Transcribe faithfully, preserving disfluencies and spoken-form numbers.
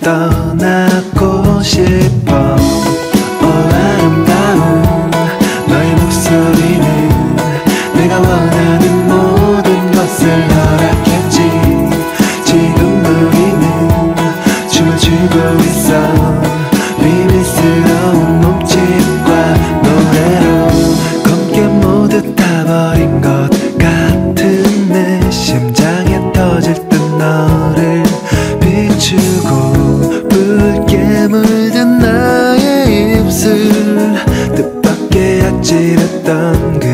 떠나고 싶어. 오 아름다운 너의 목소리는 내가 원하는 모든 것을 허락했지. 지금 우리는 춤을 추고 있어. 비밀스러운 몸짓과 노래로 검게 모두 타버린 것 같은 내 심장에 터질 듯 너를 비추고 붉게 물든 나의 입술 뜻밖의 아찔했던